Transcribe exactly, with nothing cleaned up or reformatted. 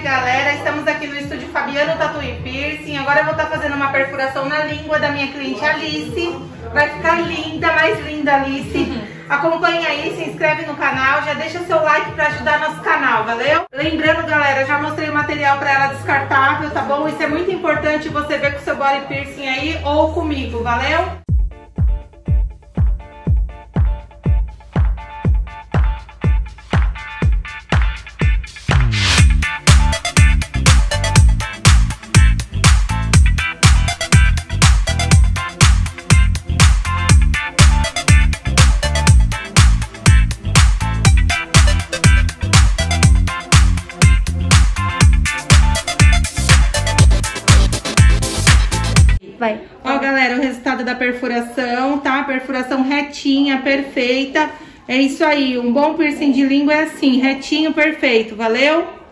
galera, estamos aqui no estúdio Fabiano Tattoo e Piercing. Agora eu vou estar fazendo uma perfuração na língua da minha cliente Alice. Vai ficar linda, mais linda, Alice. Acompanha aí, se inscreve no canal, já deixa seu like pra ajudar nosso canal, valeu? Lembrando, galera, já mostrei o material pra ela descartável, tá bom? Isso é muito importante você ver com o seu body piercing aí ou comigo, valeu? Vai. Ó, galera, o resultado da perfuração, tá? Perfuração retinha, perfeita. É isso aí, um bom piercing de língua é assim, retinho, perfeito, valeu?